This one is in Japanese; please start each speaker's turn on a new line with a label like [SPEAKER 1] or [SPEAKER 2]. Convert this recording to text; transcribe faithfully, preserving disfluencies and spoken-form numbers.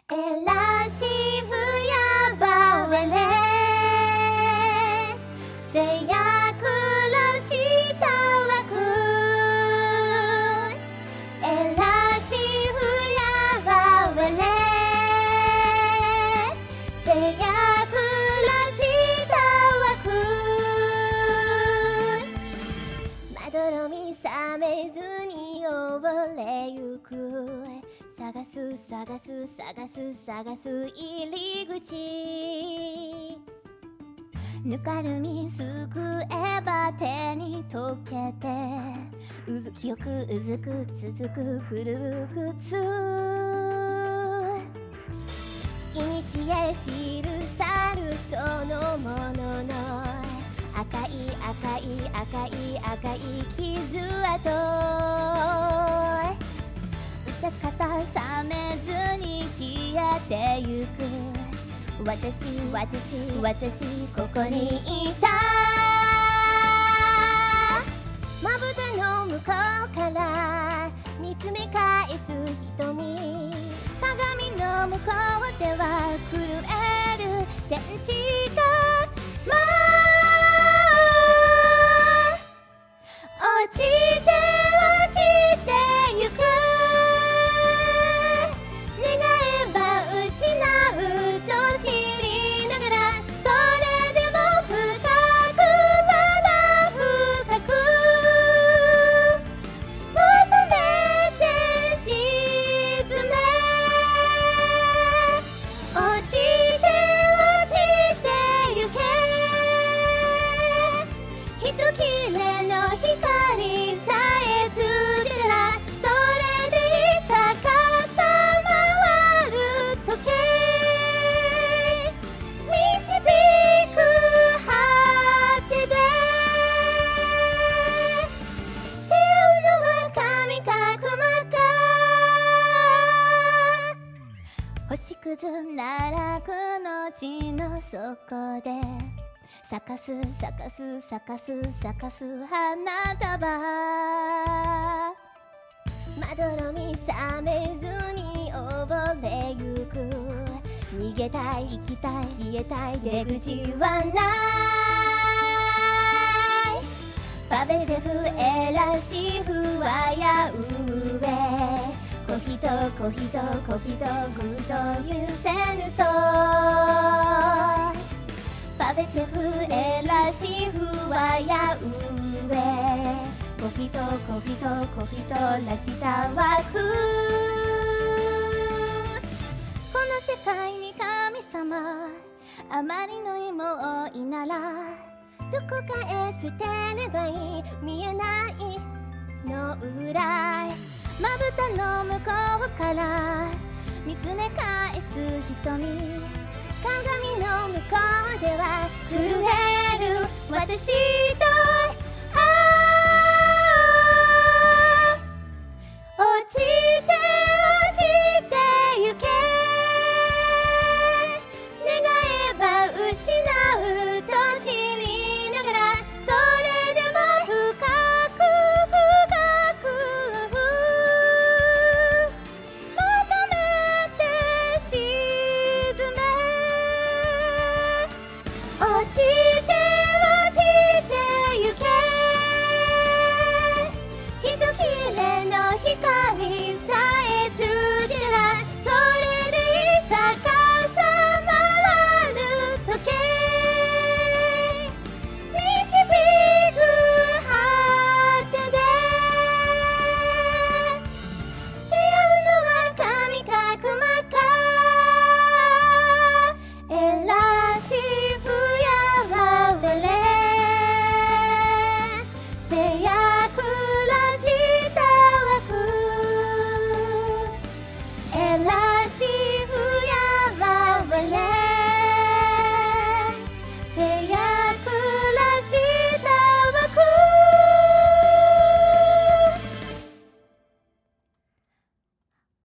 [SPEAKER 1] Ella si vuia bawele Seyakuro shita waku Ella si vuia bawele Seyakuro shita waku まどろみ覚めずに溺れゆく探す探す探す探す入り口ぬかるみすくえば手に溶けてうずきよくうずく続くくるくついにしえ知る去るそのものの赤い赤い赤い赤い傷跡歌方冷めずに消えてゆく私私私ここにいたまぶたの向こうから見つめ返す瞳鏡の向こうでは震える天使が落ちて落ちてゆく願えば失うと知りながらそれでも深くただ深く求めて沈め落ちて落ちてゆけひときれの光さえつけたらそれでいい逆さ回る時計導く果てで出会うのは神か熊か星屑ならくの地の底で咲かす咲かす咲かす咲かす花束まどろみ覚めずに溺れゆく逃げたい行きたい消えたい出口はないパベレフエラシフワヤウエコヒトコヒトコヒトグソユセヌソパベテフエラシフワヤウエコヒトコヒトコヒトラシタワクこの世界に神様あまりの妹いならどこかへ捨てればいい見えないの裏へまぶたの向こうから見つめ返す瞳鏡の向こうでは震える私と